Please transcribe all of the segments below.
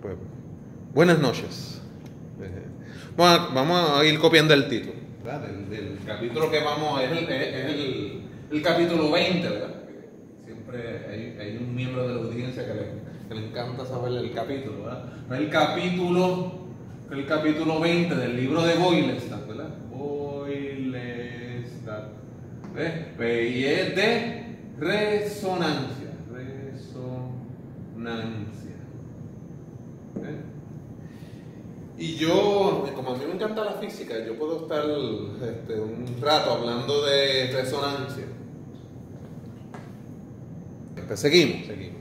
pues, buenas noches. Vamos a ir copiando el título, ¿verdad? Del capítulo que vamos, es el capítulo 20, ¿verdad? Siempre hay un miembro de la audiencia que le encanta saber el capítulo, ¿verdad? El capítulo 20 del libro de Boylestad, ¿verdad? Boylestad. ¿Ves? Y es de resonancia. Y yo, como a mí me encanta la física, yo puedo estar un rato hablando de resonancia. Pues seguimos.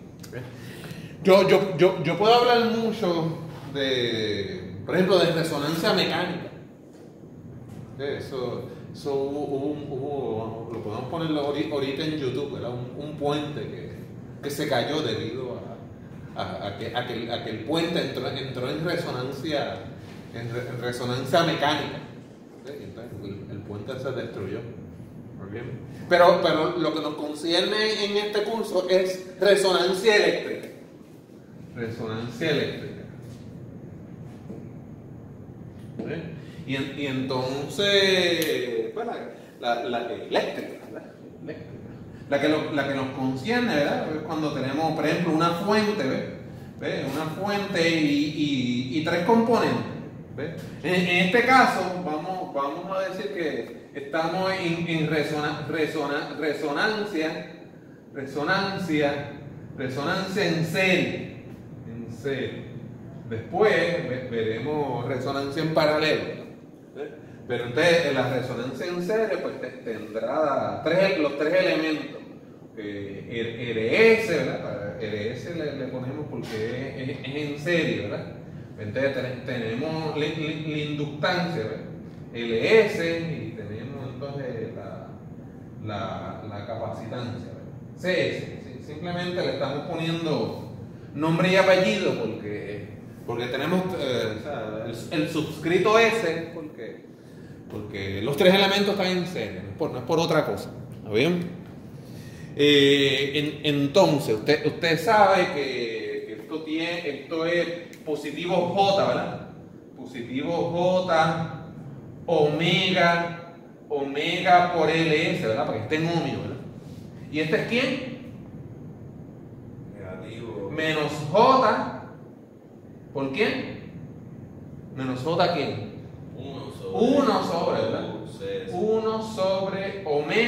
Yo puedo hablar mucho por ejemplo, de resonancia mecánica. Eso lo podemos poner ahorita en YouTube, ¿verdad? Un puente que se cayó debido a que el puente entró en resonancia mecánica. Entonces el puente se destruyó. ¿Bien? Pero lo que nos concierne en este curso es resonancia eléctrica. Y entonces, pues, la eléctrica, ¿verdad? La que nos concierne, ¿verdad? Es cuando tenemos, por ejemplo, una fuente, ¿ves? Una fuente y tres componentes, ¿ves? En este caso, vamos a decir que estamos en resonancia en serie. Después veremos resonancia en paralelo. Pero entonces en la resonancia en serie pues tendrá los tres elementos. RS, ¿verdad? RS le ponemos porque es en serie, ¿verdad? Entonces tenemos la inductancia, ¿verdad? LS y tenemos entonces la capacitancia, ¿verdad? CS. Simplemente le estamos poniendo nombre y apellido porque tenemos el subscrito S porque los tres elementos están en serie, no es por otra cosa. ¿Está bien? Entonces, usted sabe que esto es positivo J, ¿verdad? Positivo J, omega por LS, ¿verdad? Para que esté en ohmio, ¿verdad? ¿Y este es quién? Negativo. Menos J, ¿por quién? Menos J, ¿quién? 1 sobre, ¿verdad? 1 sobre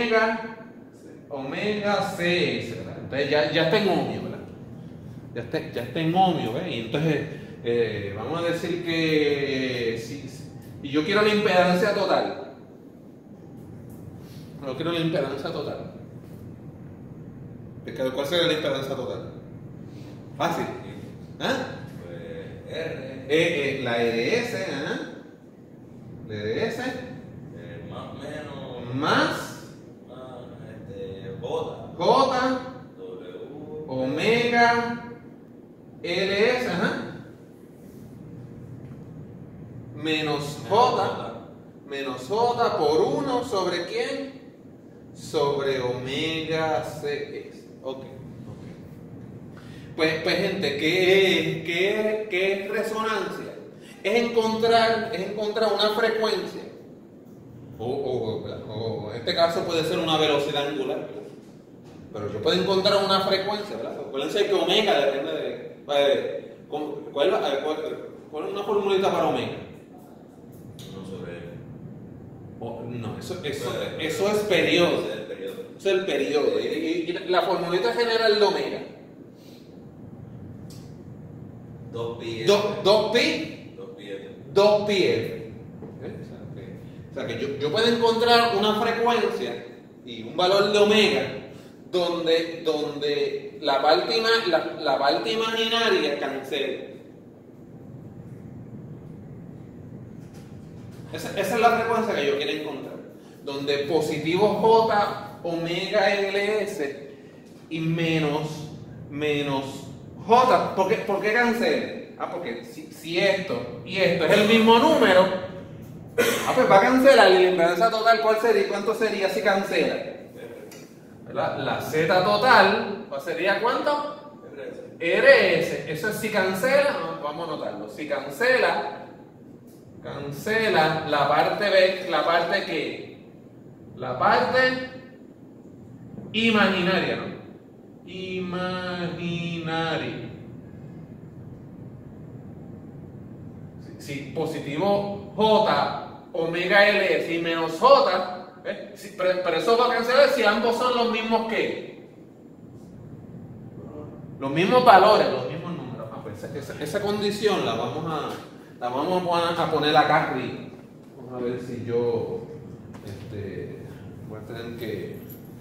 omega CS, ¿verdad? Entonces ya está en ohmio, ¿verdad? Ya está en ohmio, ¿verdad? Y entonces vamos a decir que y yo quiero la impedancia total. ¿Cuál sería la impedancia total? Fácil. ¿Ah? Pues La RS, La RS. Más J, omega, LS, menos J por 1 sobre quién? Sobre omega CS. Ok. Pues gente, ¿qué es resonancia? Es encontrar una frecuencia. O en este caso puede ser una velocidad angular, ¿verdad? Pero yo puedo encontrar una frecuencia, ¿verdad? Acuérdense que omega depende de ¿cuál es una formulita para omega? 1 sobre L. No, eso es periodo. Eso es el periodo. Y la formulita general de omega. 2pi. 2pi. O sea que yo puedo encontrar una frecuencia y un valor de omega donde la parte imaginaria cancela. Esa es la frecuencia que yo quiero encontrar. Donde positivo J, omega LS y menos J. ¿Por qué cancela? Porque si esto y esto es el mismo número, pues va a cancelar. Y la impedancia total, ¿cuál sería? ¿Cuánto sería si cancela? ¿Verdad? La Z total, ¿cuál sería cuánto? RS, eso es si cancela, vamos a anotarlo, si cancela la parte B, la parte ¿qué? La parte imaginaria, ¿no? Imaginaria. Si positivo J, omega LS y menos J, pero eso va a cancelar si ambos son los mismos que los mismos valores, los mismos números. Pues esa condición la vamos a poner acá arriba. Vamos a ver si yo voy a tener que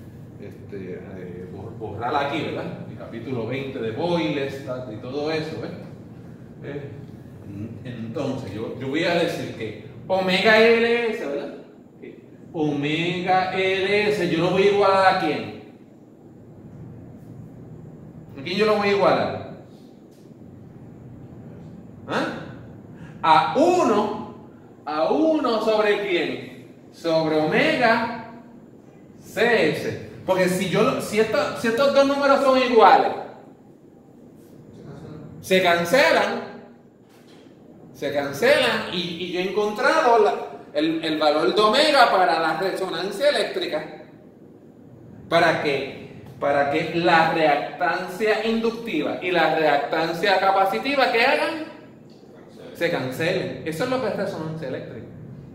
borrar aquí, ¿verdad? El capítulo 20 de Boylestad y todo eso, ¿ves? Entonces, yo voy a decir que omega LS, ¿verdad? Omega LS, yo lo voy a igualar ¿a quién? ¿A quién yo lo voy a igualar? ¿Ah? A 1 sobre quién? Sobre omega CS. Porque si estos dos números son iguales, se cancelan y yo he encontrado el valor de omega para la resonancia eléctrica. ¿Para qué? Para que la reactancia inductiva y la reactancia capacitiva que hagan se cancelen. Eso es lo que es resonancia eléctrica.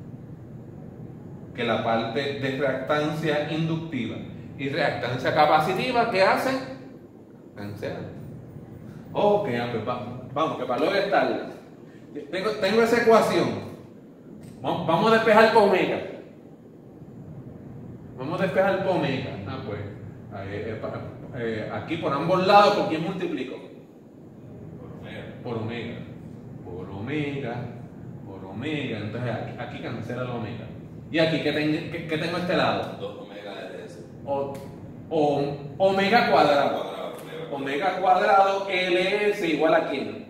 Que la parte de reactancia inductiva y reactancia capacitiva que hacen cancelan. Ok, pues vamos, que para luego estar. Tengo esa ecuación. Vamos a despejar por omega. Pues aquí por ambos lados, ¿por quién multiplico? Por omega. Entonces aquí cancela la omega. Y aquí, ¿qué tengo a este lado? 2 omega LS. Omega cuadrado. Omega cuadrado LS igual a quién?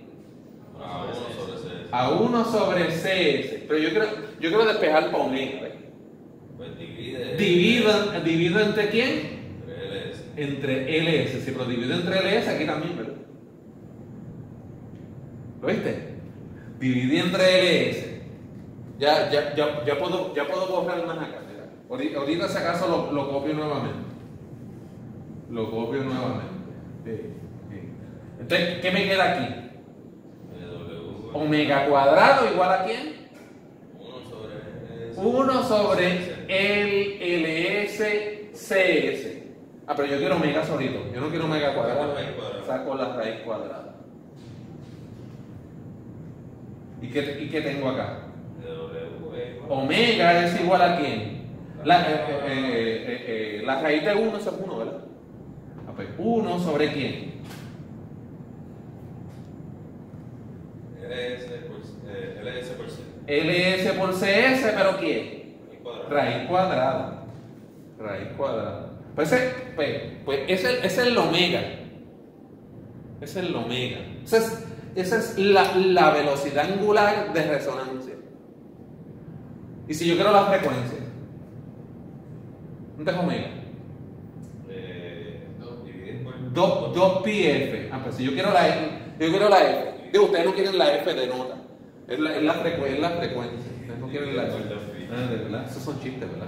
A 1 sobre CS. Pero yo quiero despejar por omega. Pues Divido entre quién? Entre LS. Entre LS. Si lo divido entre LS, aquí también, ¿verdad? ¿Lo viste? Dividí entre LS. Ya puedo borrar más acá. Mira. Ahorita si acaso lo copio nuevamente. Entonces, ¿qué me queda aquí? Omega cuadrado igual a quién? 1 sobre el LS CS. Pero yo quiero omega solito. Yo no quiero omega cuadrado. Saco la raíz cuadrada. ¿Y qué tengo acá? Omega es igual a quién? La raíz de 1 es 1, ¿verdad? Pues 1 sobre quién? LS por C. LS por CS, ¿pero quién? Raíz cuadrada. Raíz cuadrada. Pues ese es el omega. Esa es la velocidad angular de resonancia. Y si yo quiero la frecuencia, ¿dónde es omega? 2πf. Pues si yo quiero la F. Digo, ustedes no quieren la F de nota. Es la frecuencia. Ustedes no quieren la F. De verdad. Esos son chistes, ¿verdad?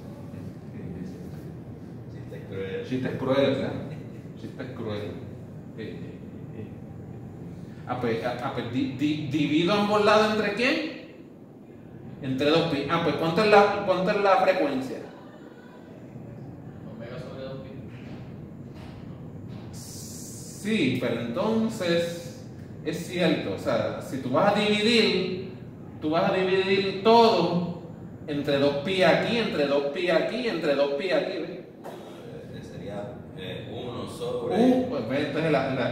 Chistes crueles, ¿verdad? Chistes crueles. Pues divido ambos lados entre quién? Entre 2pi. Pues ¿cuánto es la frecuencia? Omega sobre 2pi. Sí, pero entonces es cierto, o sea, si tú vas a dividir todo entre 2pi aquí, entre 2pi aquí, entre 2pi aquí, ¿ves? Sería 1 sobre. Pues ve, entonces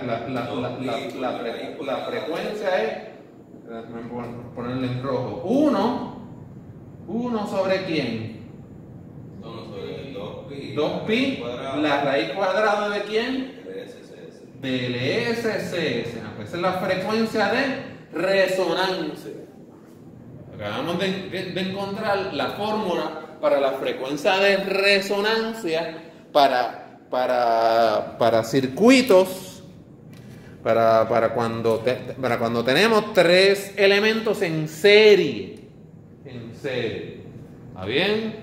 la frecuencia es, voy a ponerle en rojo, 1 sobre quién? 1 sobre 2pi. 2pi, la raíz cuadrada de quién? LSCS. De LSCS. Pues esa es la frecuencia de resonancia. Acabamos de encontrar la fórmula para la frecuencia de resonancia para circuitos para cuando tenemos tres elementos en serie. En serie. ¿Está bien?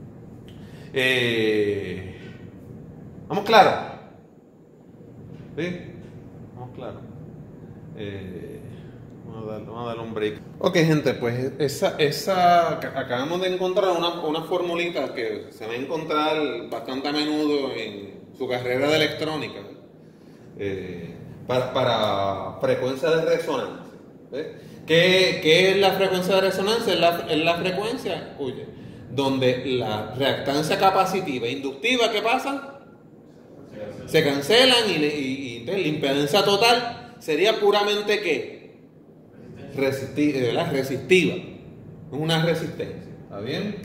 ¿Vamos claro? ¿Sí? Vamos claro. Vamos a darle un break. Ok, gente, pues acabamos de encontrar una formulita que se va a encontrar bastante a menudo en su carrera de electrónica, para frecuencia de resonancia. ¿Ves? ¿Qué es la frecuencia de resonancia? Es la frecuencia, donde la reactancia capacitiva e inductiva, ¿qué pasa? Se cancelan y la impedancia total sería puramente ¿qué? Resistiva. Es una resistencia. ¿Está bien?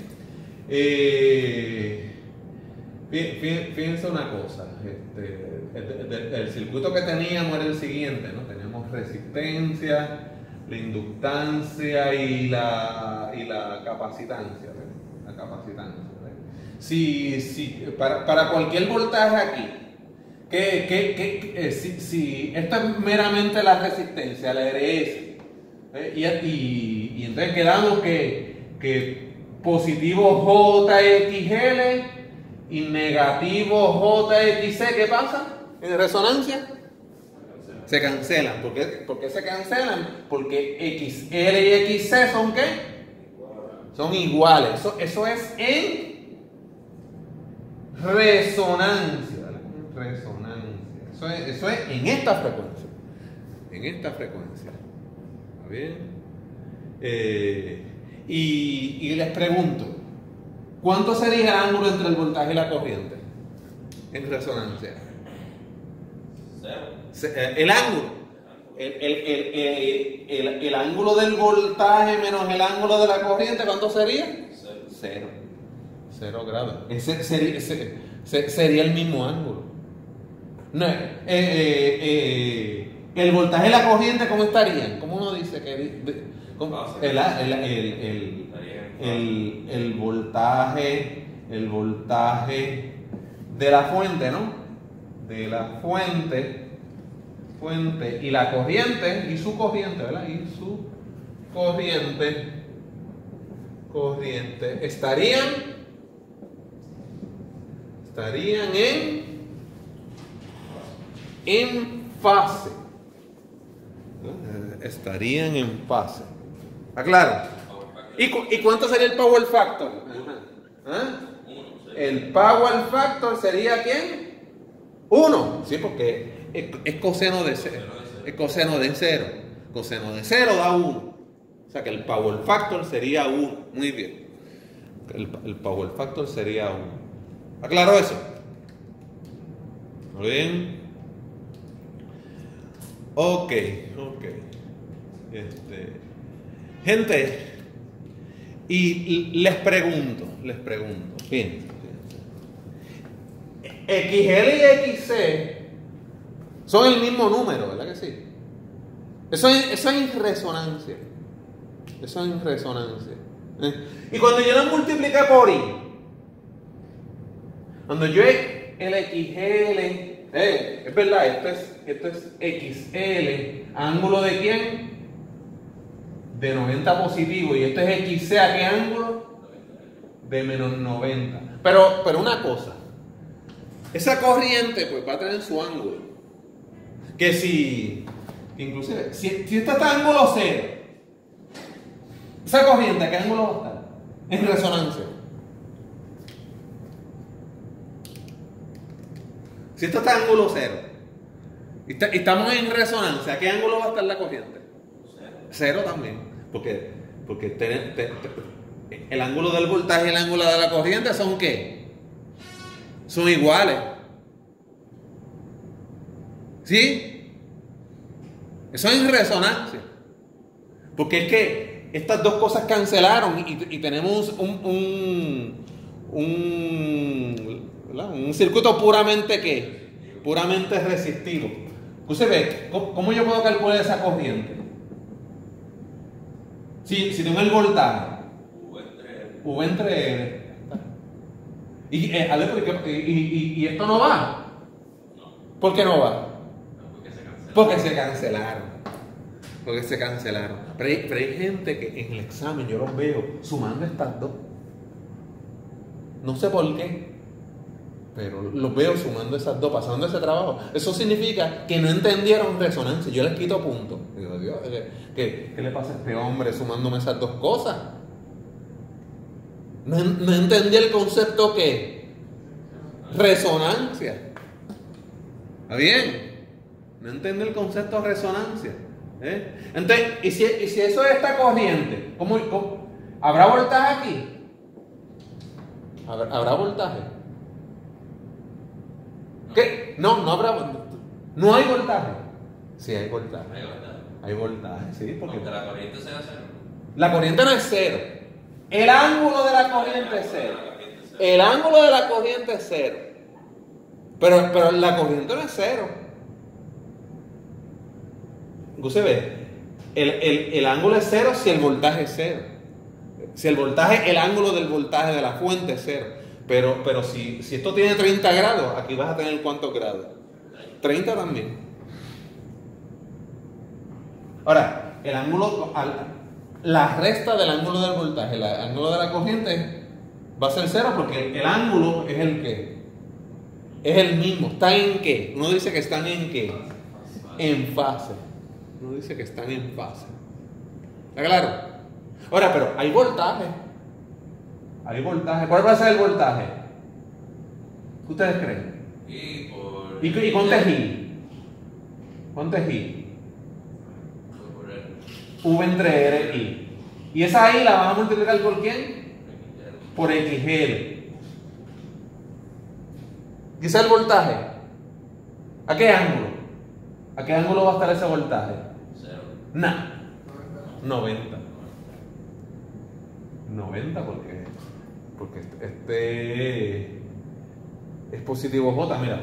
Fíjense una cosa. El circuito que teníamos era el siguiente, ¿no? Teníamos resistencia, la inductancia y la capacitancia. ¿Ves? La capacitancia. ¿Ves? Para cualquier voltaje aquí, si esto es meramente la resistencia, la RS, y entonces quedamos que positivo JXL y negativo JXC, ¿qué pasa? En resonancia se cancelan. ¿Por qué se cancelan? Porque XL y XC son ¿qué? Son iguales. Eso es en resonancia. Resonancia. Eso es en esta frecuencia. En esta frecuencia. ¿Está bien? Y les pregunto, ¿cuánto sería el ángulo entre el voltaje y la corriente en resonancia? El ángulo. El ángulo del voltaje menos el ángulo de la corriente, ¿cuánto sería? Cero grados. Ese sería el mismo ángulo. No, el voltaje y la corriente, ¿cómo estarían? ¿Cómo uno dice que el voltaje de la fuente, ¿no? De la fuente y la corriente y su corriente, ¿verdad? Y su corriente estarían en fase. Estarían en fase. ¿Está claro? ¿Y cuánto sería el power factor? ¿Ah? El power factor sería ¿quién? 1. Sí, porque es coseno de 0. Es coseno de 0. Coseno de 0 da 1. O sea que el power factor sería 1. Muy bien. El power factor sería 1. ¿Está claro eso? ¿Muy bien? Ok. Gente, y les pregunto, fíjense. XL y XC son el mismo número, ¿verdad que sí? Eso es en resonancia. Y cuando yo lo multipliqué por I, cuando yo el XL, es verdad, esto es XL, ¿ángulo de quién? De 90 positivo. Y esto es XC, ¿a qué ángulo? De menos 90. Pero una cosa, esa corriente pues va a tener su ángulo. Inclusive, si esto está en ángulo 0, esa corriente, ¿a qué ángulo va a estar? En resonancia. Si esto está en ángulo 0 y estamos en resonancia, ¿a qué ángulo va a estar la corriente? 0 también. Porque el ángulo del voltaje y el ángulo de la corriente son ¿qué? Son iguales. ¿Sí? Eso es en resonancia. Porque es que estas dos cosas cancelaron y tenemos un circuito puramente ¿qué? Puramente resistivo. Usted ve, ¿cómo yo puedo calcular esa corriente? Si tengo el voltaje V entre L. Y esto no va. ¿Por qué no va? Porque se cancela. Porque se cancelaron. Porque se cancelaron. Pero hay gente que en el examen yo los veo sumando estas dos. No sé por qué, pero los veo sumando esas dos, pasando ese trabajo. Eso significa que no entendieron resonancia. Yo les quito puntos. Digo, Dios, ¿qué le pasa a este hombre sumándome esas dos cosas? No entendí el concepto que resonancia. ¿Está bien? No entendí el concepto de resonancia. Entonces, ¿y si eso es esta corriente? ¿Cómo? ¿Habrá voltaje aquí? ¿Habrá voltaje? ¿Qué? No habrá. No hay voltaje. Sí, hay voltaje. Hay voltaje, sí. Porque la corriente sea cero. La corriente no es cero. El ángulo de la corriente es cero. El ángulo de la corriente es cero. Pero la corriente no es cero. Usted ve, el ángulo es cero si el voltaje es cero. Si el ángulo del voltaje de la fuente es cero. Pero si esto tiene 30 grados, aquí vas a tener ¿cuántos grados? 30 también. Ahora, el ángulo, la resta del ángulo del voltaje, el ángulo de la corriente va a ser cero porque el ángulo es el ¿qué? Es el mismo. ¿Está en qué? Uno dice que están en qué? En fase. Uno dice que están en fase. ¿Está claro? Ahora, pero hay voltaje. Hay voltaje. ¿Cuál va a ser el voltaje? ¿Qué ustedes creen? ¿Y cuánto es I? ¿Cuánto es I? V entre R, I. ¿Y esa I la van a multiplicar por quién? Por XL. ¿Y ese es el voltaje? ¿A qué ángulo? ¿A qué ángulo va a estar ese voltaje? Cero. Nah. 90. 90 porque este es positivo J, mira.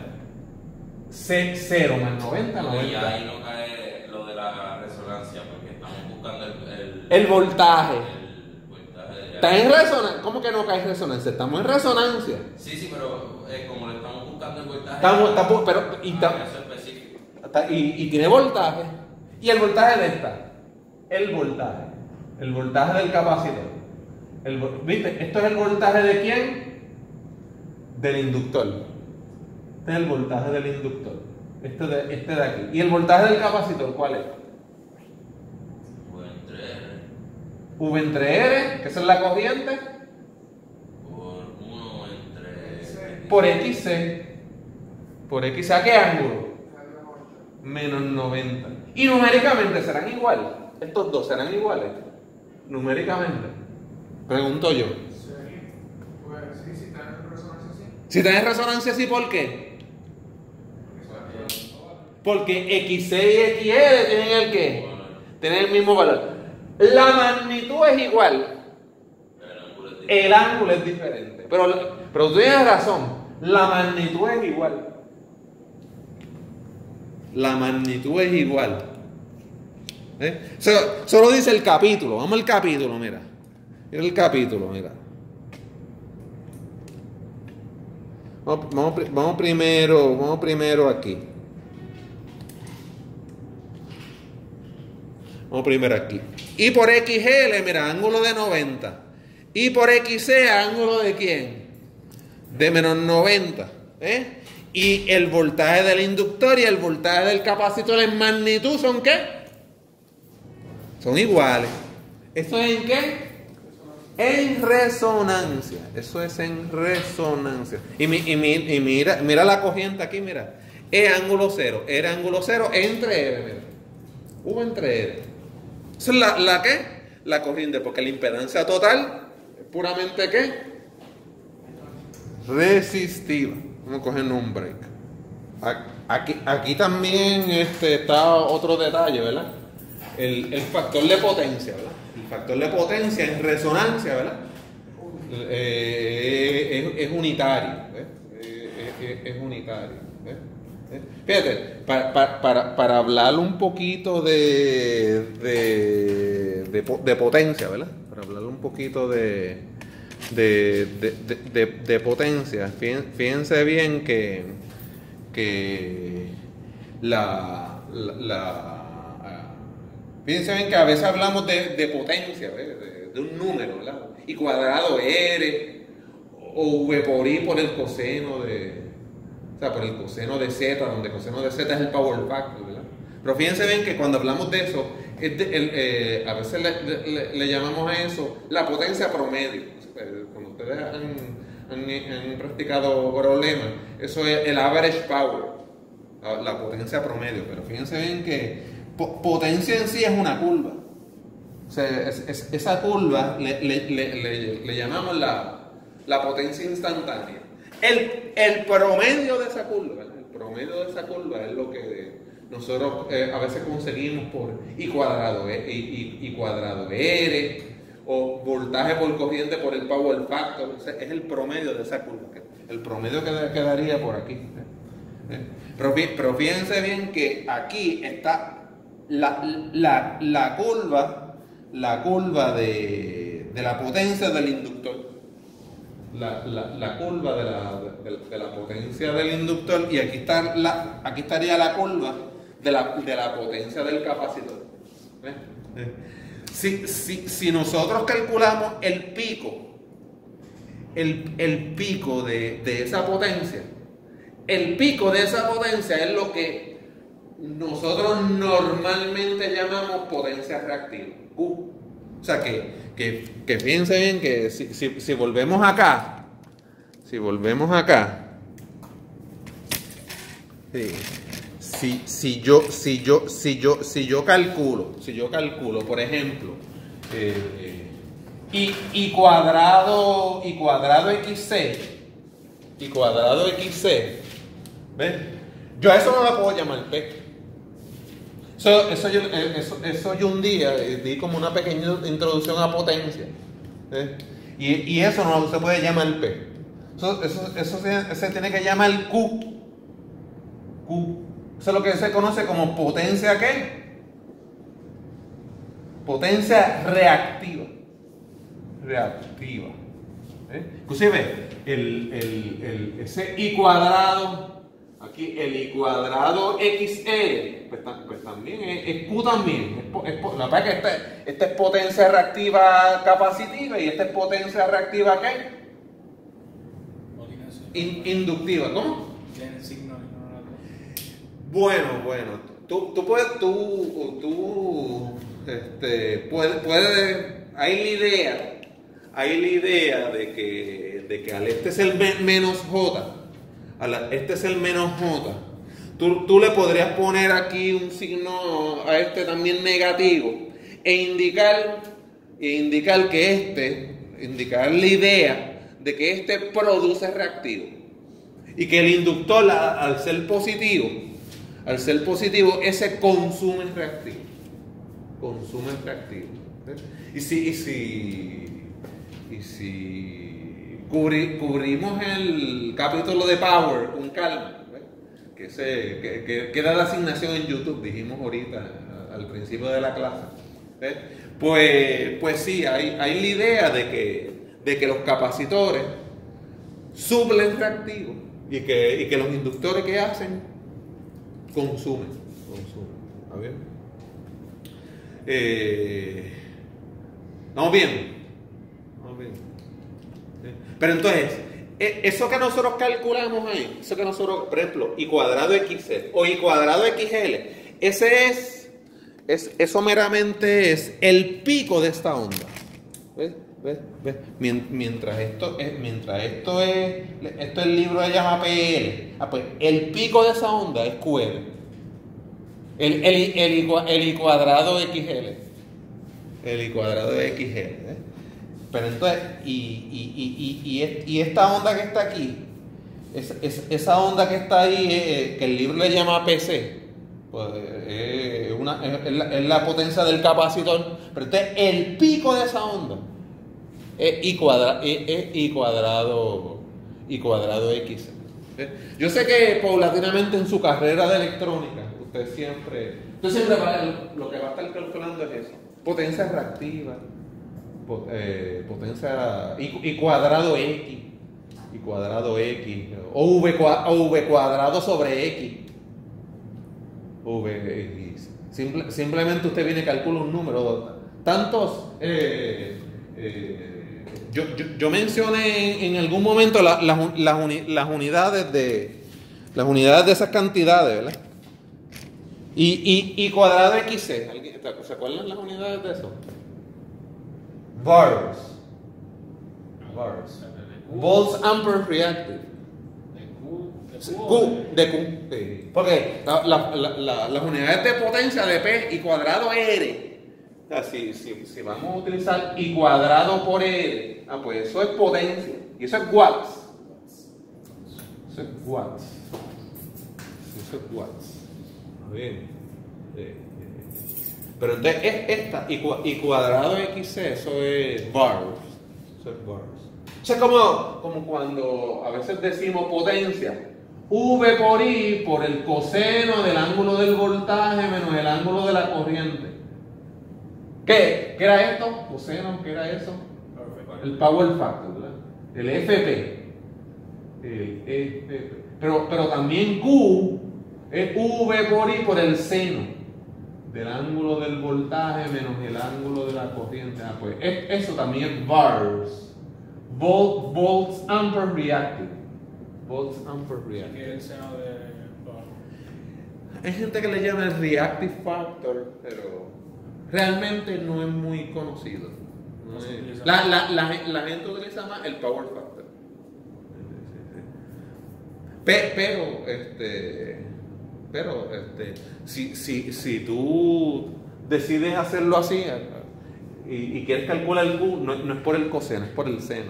0 más 90, 90. Y ahí no cae lo de la resonancia porque estamos buscando el voltaje. El voltaje ¿Está en resonancia? ¿Cómo que no cae en resonancia? Estamos en resonancia. Sí, pero como le estamos buscando el voltaje. Eso específico. Y tiene voltaje. ¿Y el voltaje de esta? El voltaje del capacitor. ¿Viste? ¿Esto es el voltaje de quién? Del inductor. Este es el voltaje del inductor. Este de aquí. ¿Y el voltaje del capacitor cuál es? V entre R. V entre R, que esa es la corriente. Por 1 entre. Por XC. Por XC, ¿a qué ángulo? Menos 90. Y numéricamente serán iguales. Estos dos serán iguales. Numéricamente. Pregunto yo. Pues sí, si está en resonancia sí. Si está en resonancia, sí, ¿por qué? Porque XC y XL tienen el qué? Tienen el mismo valor. La magnitud es igual. El ángulo es diferente. Pero tú tienes razón. La magnitud es igual. La magnitud es igual. Solo dice el capítulo. Vamos al capítulo, mira. Mira el capítulo, mira. Vamos primero aquí. Vamos primero aquí. Y por XL, mira, ángulo de 90. Y por XC, ángulo de quién? De menos 90. Y el voltaje del inductor y el voltaje del capacitor en magnitud ¿son qué? Son iguales. ¿Esto es en qué? En resonancia. Eso es en resonancia. Y mira la corriente aquí, mira. E ángulo 0. R ángulo 0 entre R, mira. V entre R. Esa es la ¿qué? La corriente, porque la impedancia total es puramente ¿qué? Resistiva. Vamos a cogernos un break. Aquí también está otro detalle, ¿verdad? El factor de potencia, ¿verdad? El factor de potencia en resonancia, ¿verdad? Es unitario, es unitario. Fíjate, para hablar un poquito de potencia, ¿verdad? Para hablar un poquito de potencia, fíjense bien que la fíjense bien que a veces hablamos de potencia, de un número, ¿verdad? Y cuadrado R o V por I por el coseno por el coseno de Z, donde el coseno de Z es el power factor, ¿verdad? Pero fíjense bien que cuando hablamos de eso, a veces le llamamos a eso la potencia promedio. Cuando ustedes han practicado problemas, eso es el average power, la potencia promedio. Pero fíjense bien que potencia en sí es una curva. O sea, esa curva le llamamos la potencia instantánea. El promedio de esa curva, ¿verdad? El promedio de esa curva es lo que nosotros a veces conseguimos por I cuadrado R o voltaje por corriente por el power factor. O sea, es el promedio de esa curva, el promedio que quedaría por aquí. Pero fíjense bien que aquí está la curva de la potencia del inductor. La curva de la potencia del inductor, y aquí estaría la curva de la potencia del capacitor. Si nosotros calculamos el pico de esa potencia, el pico de esa potencia es lo que nosotros normalmente llamamos potencia reactiva, Q. O sea que fíjense bien que si volvemos acá, si yo calculo, por ejemplo, y cuadrado XC, ¿ves? Yo a eso no lo puedo llamar P. Eso yo un día di como una pequeña introducción a potencia, y eso no se puede llamar P. Eso se tiene que llamar Q. Eso es lo que se conoce como potencia, ¿qué? Potencia reactiva. Inclusive ese I cuadrado, aquí el I cuadrado XL, pues también es Q también. La verdad es que esta es potencia reactiva capacitiva y esta es potencia reactiva, ¿qué? Inductiva. ¿Cómo? Tiene signo y no Bueno, puedes, hay la idea de que al este es el menos J, este es el menos J, tú le podrías poner aquí un signo a este también negativo e indicar la idea de que este produce reactivo y que el inductor al ser positivo, ese consume reactivo. Y si cubrimos el capítulo de Power con calma, que queda la asignación en YouTube, dijimos ahorita al principio de la clase, pues sí, hay la idea de que los capacitores suplen reactivos y que los inductores que hacen consumen. ¿Está bien? ¿Estamos bien? Pero entonces, eso que nosotros calculamos ahí, por ejemplo, I cuadrado XC o I cuadrado XL, eso meramente es el pico de esta onda. ¿Ves? Mientras esto el libro se llama PL, pues el pico de esa onda es QL. El I cuadrado XL. El I cuadrado de XL. Pero entonces, y esta onda que está aquí, esa onda que está ahí, que el libro le llama PC, pues es la potencia del capacitor. Pero entonces el pico de esa onda es I cuadrado X. Yo sé que paulatinamente en su carrera de electrónica, usted siempre lo que va a estar calculando es eso: potencia reactiva, potencia I cuadrado X, o V cuadrado sobre X, VX. Simplemente usted viene y calcula un número. Tantos. Yo mencioné en algún momento las unidades de esas cantidades, ¿verdad? Y cuadrado XC. ¿Se acuerdan las unidades de eso? Bars. Volts ampere reactive. De Q. Sí. Porque las unidades de potencia de P y cuadrado R. O sea, si vamos a utilizar I cuadrado por R, pues eso es potencia. Y eso es watts. Eso es watts. Muy bien. Pero entonces esta y cuadrado XC, eso es bars. Eso es como cuando a veces decimos potencia. V por I por el coseno del ángulo del voltaje menos el ángulo de la corriente. ¿Qué era esto? Coseno, ¿qué era eso? El power factor, ¿verdad? El FP. Pero también Q es V por I por el seno del ángulo del voltaje menos el ángulo de la corriente. Pues eso también es bars. Volts ampere reactive. ¿Qué es el seno de bar? Hay gente que le llama el reactive factor, pero realmente no es muy conocido. La gente utiliza más el power factor. Pero si tú decides hacerlo así y quieres calcular el Q, no es por el coseno, es por el seno.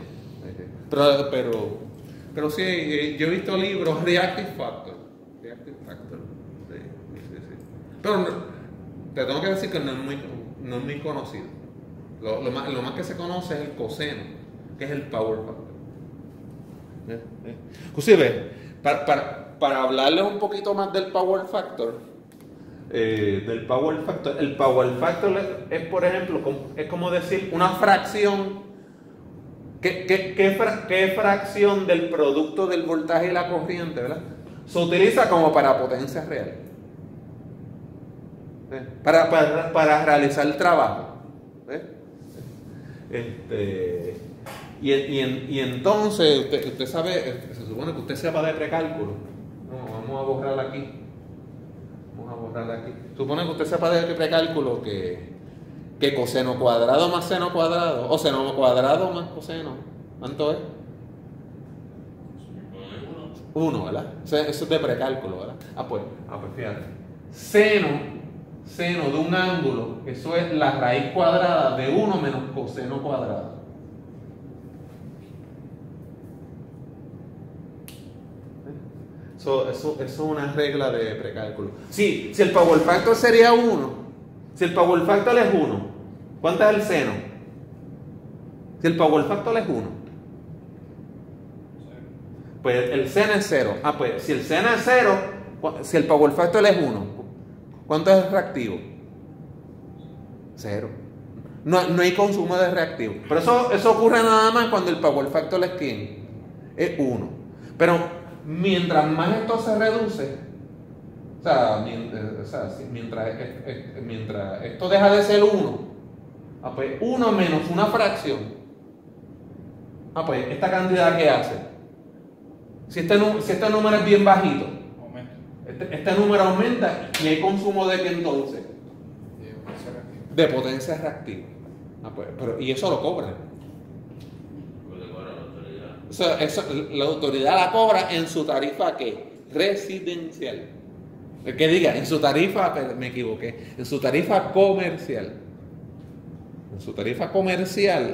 Pero sí, yo he visto libros reactive factor. Sí. Pero te tengo que decir que no es muy conocido. Lo más que se conoce es el coseno, que es el power factor. Inclusive, para hablarles un poquito más del power factor, el power factor es, por ejemplo, es como decir una fracción. ¿Qué fracción del producto del voltaje y la corriente, ¿verdad? Se utiliza como para potencia real? Para realizar el trabajo. Y entonces, usted sabe, se supone que usted sepa de precálculo. Vamos a borrar aquí. Supone que usted sepa de precálculo que coseno cuadrado más seno cuadrado, o seno cuadrado más coseno, ¿cuánto es? 1, ¿verdad? Eso es de precálculo, ¿verdad? Pues fíjate. Seno de un ángulo, eso es la raíz cuadrada de 1 menos coseno cuadrado. Eso es una regla de precálculo. Sí, si el power factor sería 1, si el power factor es 1, ¿cuánto es el seno? Si el power factor es 1, pues el seno es 0. Pues si el seno es 0, si el power factor es 1, ¿cuánto es el reactivo? 0. No hay consumo de reactivo. Pero eso ocurre nada más cuando el power factor es ¿quién? Es 1. Pero mientras más esto se reduce, mientras esto deja de ser 1, pues 1 menos una fracción, pues esta cantidad que hace, si este número es bien bajito, este número aumenta y hay consumo de ¿qué entonces? De potencia reactiva. Y eso lo cobran. La autoridad la cobra en su tarifa ¿qué? Residencial. Que diga, en su tarifa, me equivoqué, en su tarifa comercial. En su tarifa comercial,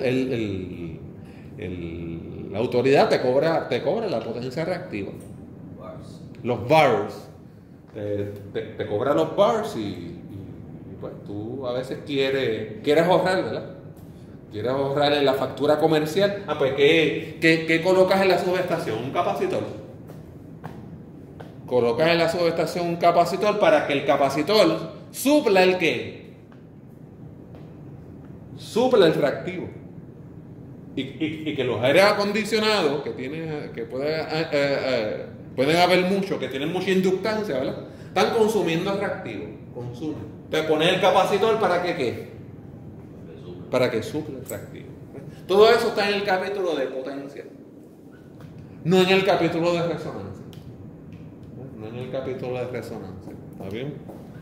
la autoridad te cobra la potencia reactiva. Los bars. Te cobra los bars y pues tú a veces quieres ahorrar, ¿verdad? ¿Quieres ahorrar en la factura comercial? Pues ¿qué colocas en la subestación? Un capacitor. Colocas en la subestación un capacitor para que el capacitor supla el ¿qué? Supla el reactivo. Y que los aires acondicionados, que pueden haber muchos, que tienen mucha inductancia, ¿verdad? Están consumiendo reactivo, consumen. Entonces poner el capacitor para que ¿qué? Para que suple el reactivo. Todo eso está en el capítulo de potencia. No en el capítulo de resonancia. No en el capítulo de resonancia. ¿Está bien?